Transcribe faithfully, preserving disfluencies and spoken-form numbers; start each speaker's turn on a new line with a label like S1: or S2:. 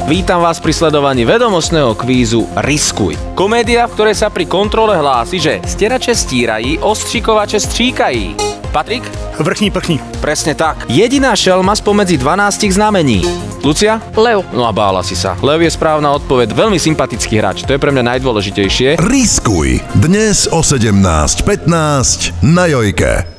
S1: Vítam vás pri sledovaní vedomostného kvízu Riskuj. Komédia, v ktorej sa pri kontrole hlási, že stierače stírají, ostříkovače stříkají. Patrik?
S2: Vrchní prchní.
S1: Presne tak. Jediná šelma spomedzi dvanástich znamení. Lucia?
S3: Lev.
S1: No a bála si sa. Lev je správna odpoveď. Veľmi sympatický hráč. To je pre mňa najdôležitejšie.
S4: Riskuj. Dnes o sedemnásť pätnásť na Jojke.